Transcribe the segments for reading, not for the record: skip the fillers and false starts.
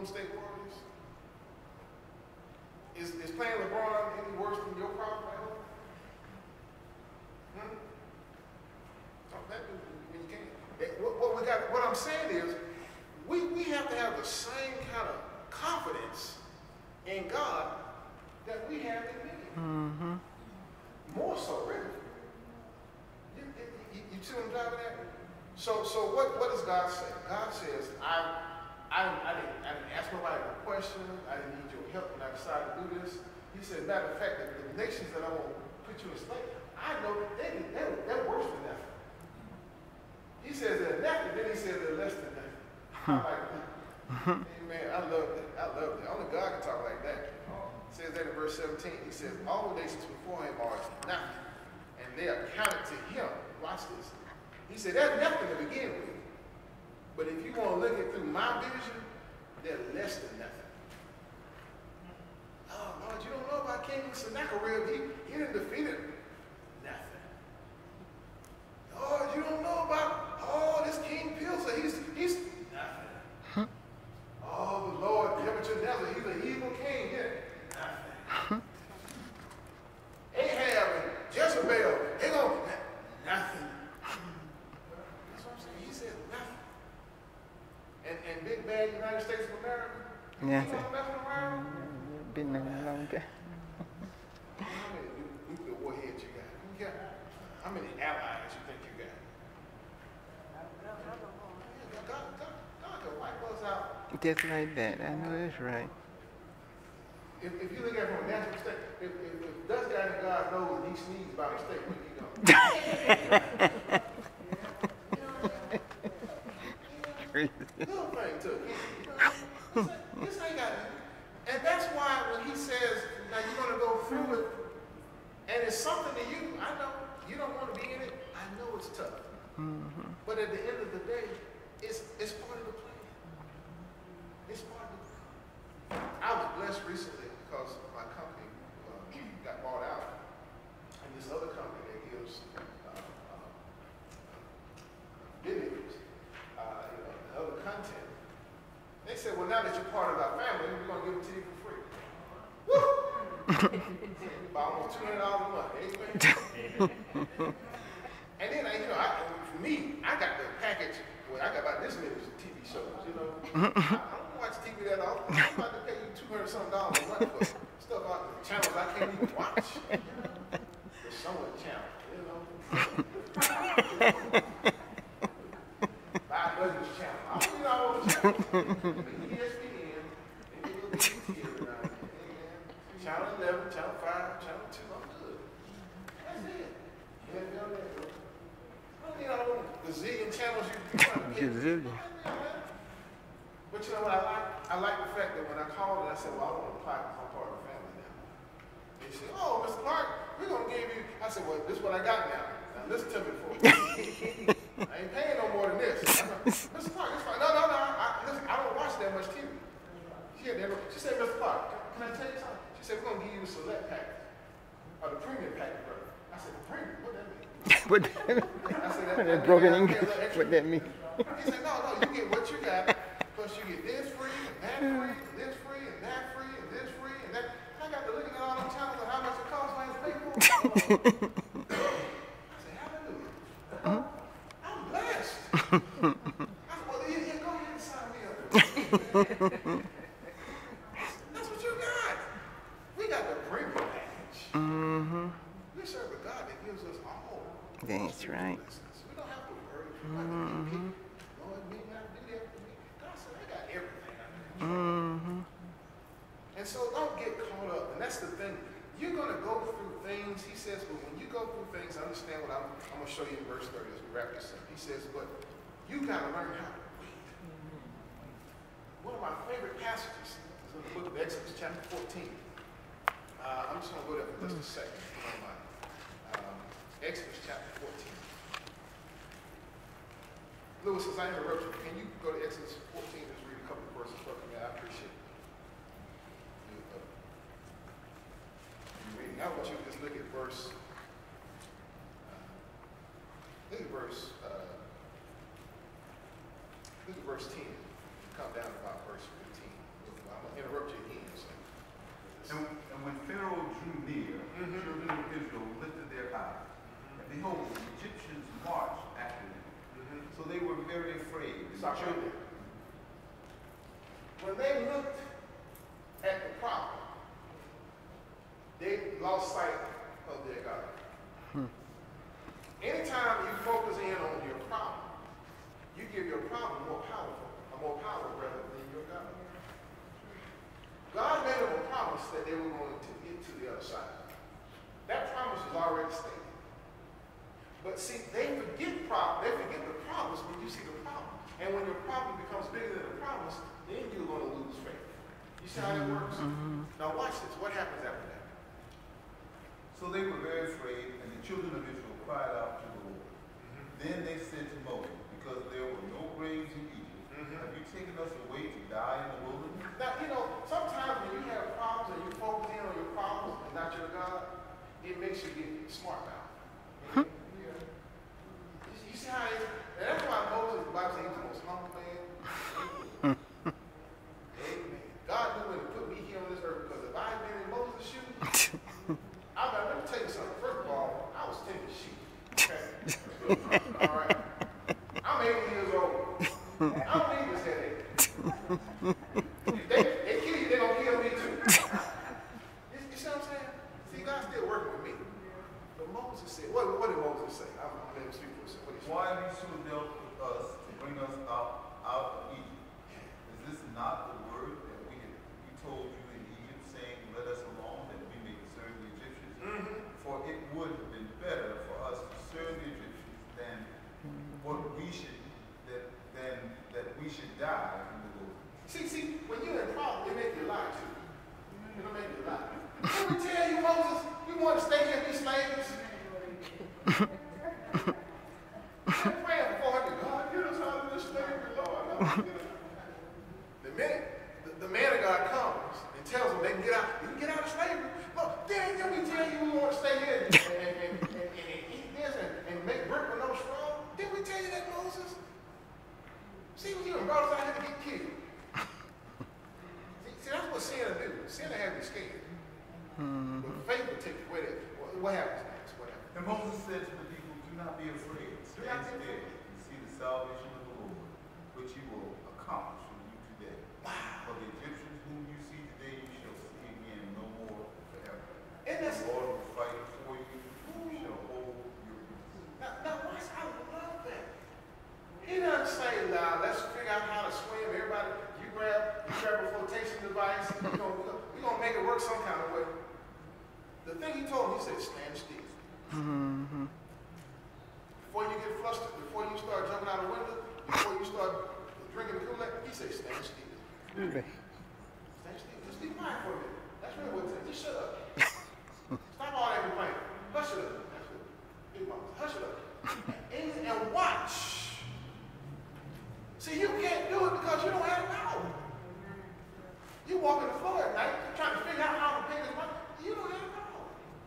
Golden State Warriors? Is playing LeBron any worse than your problem at home? Oh, that when you can't. What I'm saying is, we have to have the same kind of confidence in God that we have in me. Mm-hmm. More so, really. You see what I'm driving at? So what does God say? God says, I didn't ask nobody a question. I didn't need your help when I decided to do this. He said, matter of fact, the nations that I want to put you in slavery, I know that they're worse than that. He says they're nothing, then he says they're less than that. I like that. Amen. I love that. I love that. Only God can talk like that. It says that in verse 17. He says, all the nations before him are nothing, and they are counted to him. Watch this. He said, there's nothing to begin with. But if you want to look at through my vision, they're less than nothing. Oh, Lord, you don't know about King Sennacherib. He didn't defeat it. Nothing. Lord, you don't know about, this King Pilsa. He's nothing. Oh, the Lord, Nebuchadnezzar, he's an evil king. Yeah. Nothing. Ahab and Jezebel, they don't, nothing. That's what I'm saying. He said nothing. And big bad United States of America, Yes, you know messing around? been there a long time. How many nuclear warheads you got? How many allies you think you got? Yeah, God can wipe us out. Just like that. I know that's right. If you look at it from a natural state, if dust got in God's nose and he sneezed by mistake, where you go? Little thing too. This ain't got it. And that's why when he says, now you're going to go through it, and it's something to you, I know, you don't want to be in it, I know it's tough. Mm-hmm. But at the end of the day, it's part of the plan. It's part of the plan. I was blessed recently because my company got bought out, and this other company that gives videos, other content. They said, well, now that you're part of our family, we're going to give it to you for free. Woo! About almost $200 a month. Amen. And then, for me, I got the package. Well, I got about this many TV shows, I don't watch TV that often. I'm about to pay you $200-something a month for stuff on the channels I can't even watch. The Summer Channel, Five Business Channel. I don't need all those channels. ESPN, Channel 11, Channel 5, Channel 2, I'm good. That's it. I don't need all those gazillion channels you're trying to get. Gazillion. But you know what I like? I like the fact that when I called and I said, well, I want to apply because I'm part of the family now. They said, oh, Mr. Clark, we're going to give you. I said, well, this is what I got now. Now listen to me for a minute. I ain't paying no more than this. I said, Mr. Clark, it's fine. No. Listen, I don't watch that much TV. She said, Mr. Clark, can I tell you something? She said, we're going to give you the select package. Or the premium package, brother. I said, the premium? What that mean? I said, that broken English. What that mean? He said, no, you get what you got, plus you get this free, and that free, and this free, and that free, and this free, and that. I got to look at all them channels and how much it costs me to pay for it. I said, hallelujah. I'm blessed. I said, well, yeah, go ahead and sign me up. That's what you got. We got the premium package. Mm-hmm. We serve a God that gives us all. That's right. We don't have to worry. Mm-hmm. Lord, me not do that for me. God said, I got everything. Mm-hmm. And so don't get caught up. And that's the thing. You're going to go through things. He says, but when you go through things, understand what I'm going to show you in verse 30 as we wrap this up. He says, but you got to learn how to wait. One of my favorite passages is in the book of Exodus, chapter 14. I'm just going to go there for just a second, if you don't mind. Exodus, chapter 14. Lewis, as I interrupt you, can you go to Exodus 14 and just read a couple of verses for me? I appreciate it. I want you to just look at verse 10. Come down to about verse 15. I'm going to interrupt you again. So. And when Pharaoh drew near, the children of Israel lifted their eyes, and behold, the Egyptians marched after them. So they were very afraid. Stop right there. When they looked at the problem, they lost sight of their God. Anytime you focus in on your problem, you give your problem more power rather than your God. God made them a promise that they were going to get to the other side. That promise was already stated. But see, they forget the promise when you see the problem. And when your problem becomes bigger than the promise, then you're going to lose faith. You see how that works? Now watch this. What happens after that? So they were very afraid, and the children of Israel cried out to the Lord. Then they said to Moses, because there were no graves in Egypt, have you taken us away to die in the wilderness? Now, you know, sometimes when you have problems and you focus in on your problems and not your God, it makes you get smart now. You see how it is? And that's why Moses, the Bible says, he was the most humble man. Amen. God knew when to put me here on this earth, because if I had been in Moses' shoes, let me tell you something. First of all, I was tending sheep. Okay? All right? I'm 80 years old. I don't need this headache. If they kill you, they're going to kill me too. You see what I'm saying? See, God's still working with me. But Moses said, what did Moses say? I'm going to speak for a second. What did he say? Why have you so dealt with us to bring us out of Egypt? Is this not the word that we told you in Egypt, saying, let us alone, that we may serve the Egyptians? For it would have been better for us to serve the Egyptians than that we should die in the wilderness. See, when you're in problem, they make you lie too. It'll make you lie. Let me tell you, Moses, you want to stay here and be slaves? I'm praying for you, God, get us out of this slavery, Lord. The man of God comes and tells them they can get out. You can get out of slavery. Look, didn't we tell you we want to stay here and eat this and make brick with no straw? Didn't we tell you that, Moses? See what you brought us out here to get killed. See, that's what sin will do. Sin will have you scared. But faith will take you away. What happens next? What happens? And Moses said to the people, do not be afraid. Stand still and see the salvation of the Lord, which he will accomplish for you today. Wow. For the Egyptians whom you see today, you shall see again no more forever. And the Lord will fight for you. You shall hold your peace. Now watch, I love that. He doesn't say, now let's figure out how to swim. Everybody, you grab a flotation device. We're going to make it work some kind of way. The thing he told me, he said, stand still. Before you get flustered, before you start jumping out the window, before you start drinking the Kool-Aid, he said, stand still. Stand still. Just be quiet for a minute. That's really what it says. Just shut up. Stop all that complaining. Hush it up. That's it. Big mouth. Hush it up. And watch. See, you can't do it because you don't have power. You walk on the floor at night trying to figure out how to pay this money. You don't have power.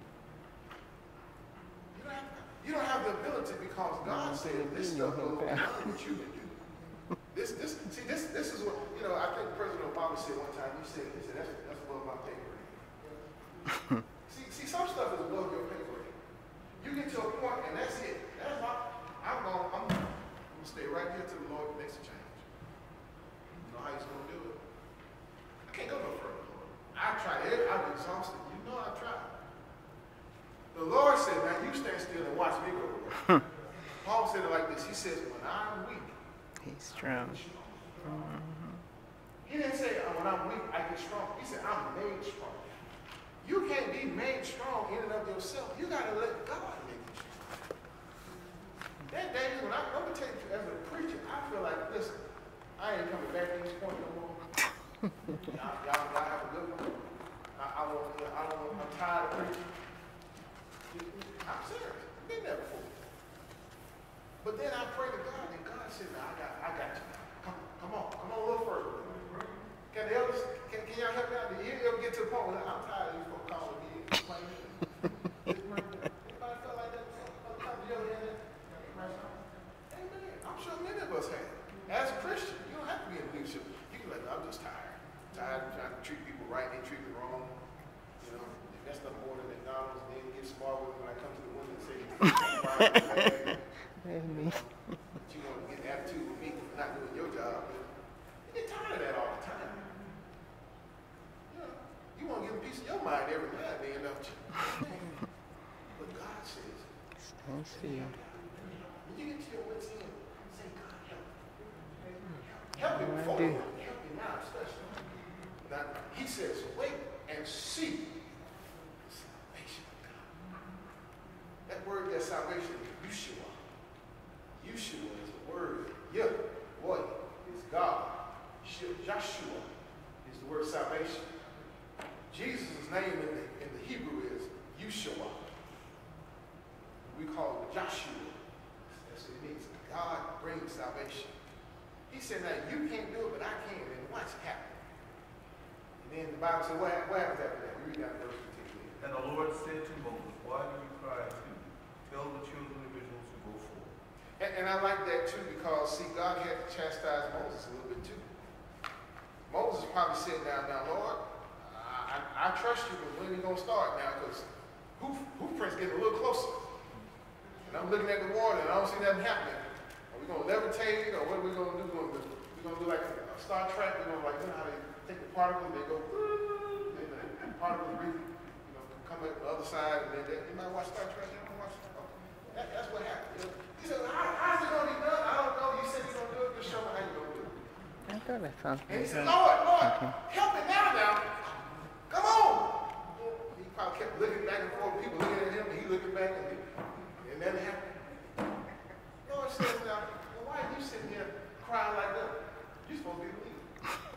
You don't have the ability because God said this stuff goes beyond what you can do. This is what, I think President Obama said one time, he said that's above my pay grade. see, some stuff is above your pay grade. You get to a point and that's it. That's I'm going to stay right here till the Lord makes a change. You know how he's going to do it? I can't go no further, Lord. I tried it. I'm exhausted. You know I tried. The Lord said, now you stand still and watch me go to work. Paul said it like this. He says, when I'm weak, he's strong. He didn't say, when I'm weak, I get strong. He said, I'm made strong. You can't be made strong in and of yourself. You got to let God make you strong. That day, when I'm going to tell you, as a preacher, I feel like, listen, I ain't coming back to this point no more. Y'all have a good one. I'm tired of preaching. I'm serious. Been there before. But then I prayed to God, and God said, "Now I got you. Come on a little further." Can the elders, can y'all help me out? Do you ever get to the point where I'm tired of you folks calling me and complaining? Anybody feel like that? You ever had that? Amen. I'm sure many of us have. As a Christian, you don't have to be in leadership. You can be like, I'm just tired. was filled. When you get to your wits end, say, God, help me. Help me before do. help me now, especially. Now, he says, wait and see the salvation of God. That word there, salvation, is Yeshua. Yeshua is the word. Yahweh is God. Joshua is the word salvation. Jesus' name in the Hebrew is Yeshua. We call it Joshua. That's what it means. God brings salvation. He said, now you can't do it, but I can. And watch it happen. And then the Bible said, what happens after that? We read that verse particularly. And the Lord said to Moses, why do you cry to me? Tell the children of Israel to go forth. And I like that too because, see, God had to chastise Moses a little bit too. Moses probably said, now, Lord, I trust you, but when are we going to start now? Because hoofprints getting a little closer. And I'm looking at the water and I don't see nothing happening. Are we going to levitate or what are we going to do? We're going to do like a Star Trek, you know how they take the particles, they go, and the particles come at the other side, and then you might watch Star Trek, you don't watch Star Trek. That's what happened. He said, how's it going to be done? I don't know. You said you're going to do it. Just show me how you're going to do it. I thought I saw And he said, something. Lord, help me now. Come on. He probably kept looking back and forth, people looking at him, and he looking back, and then it happened. Lord says, now, well, why are you sitting here crying like that? You're supposed to be the leader.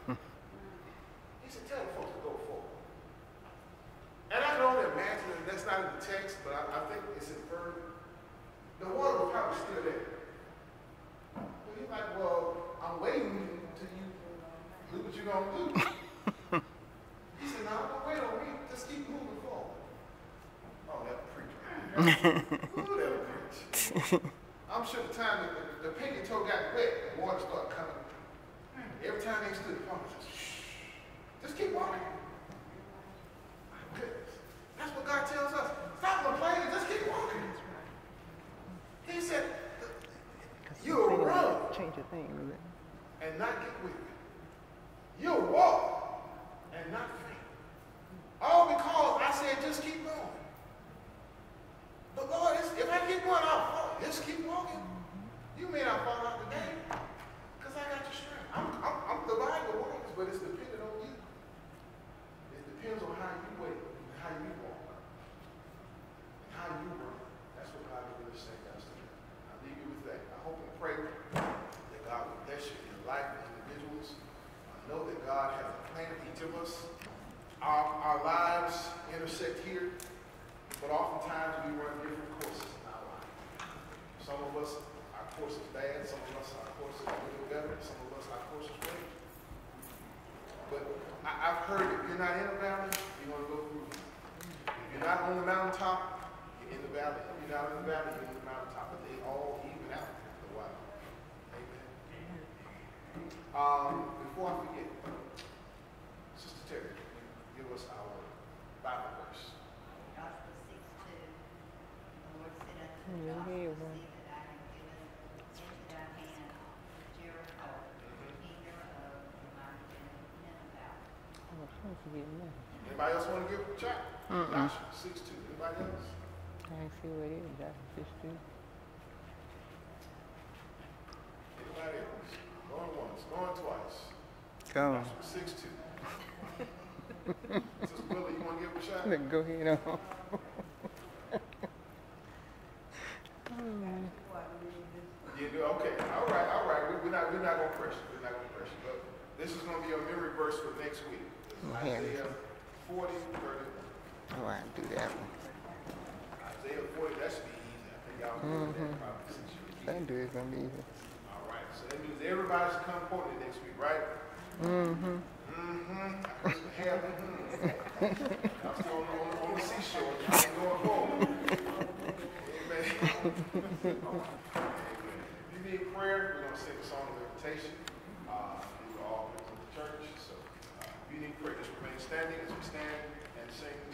He said, tell the folks to go forward. And I can only imagine, and that's not in the text, but I think it's inferred. The water was probably still there. Well, he's like, well, I'm waiting until you do what you're going to do. He said, no, don't wait on me. Just keep moving forward. Oh, that preacher. Ooh, that'll preach. I'm sure the time that the pinky toe got wet, the water started coming. Every time they stood upon it, just keep walking. My goodness. That's what God tells us. Stop complaining, just keep walking. He said, you'll run Change your thing, was it? and not get weary. You'll walk and not faint. All because I said, just keep going. But Lord, if I keep going, I'll fall. Just keep walking. You may not fall out today because I got your strength. I'm dividing the waters, but it's dependent on you. It depends on how you wait, and how you walk, and how you run. That's what God is really saying to us today. I'll leave you with that. I hope and pray that God will bless you in your life as individuals. I know that God has a plan for each of us. Our lives intersect here, but oftentimes we run different courses in our life. Some of us, our course is bad. Some of us, our course is a little better. Some of us, our course is great. But I've heard if you're not in a valley, you're going to go through it. If you're not on the mountaintop, you're in the valley. If you're not in the valley, you're in the mountaintop. But they all even out after a while. Amen. Before I forget, Sister Terry, give us our Bible verse. Joshua 6:2. The Lord said unto Yeah, Joshua, yeah, well. see that I have given into thy hand Jericho, the king thereof, and my Nineveh. I was supposed to get money. Anybody else want to give a shot? Joshua 6:2. Anybody else? I ain't see what it is. That's just true. Anybody else? Going once, going twice. Go. Joshua 6:2. Sister Willie, you want to give a shot? Look, go ahead on. You do? Okay. All right. We're not going to press you. We're not going to press you. But this is going to be a memory verse for next week. Isaiah 40, 30. Oh, I do that one. Isaiah 40, that should be easy. I think y'all know that probably since you were That do is gonna be easy. All right. So that means everybody should come quote it next week, right? Mm-hmm. I'm still on the seashore. I'm going home. Amen. If you need prayer, we're going to sing a song of invitation. These are all members of the church. So if you need prayer, just remain standing as we stand and sing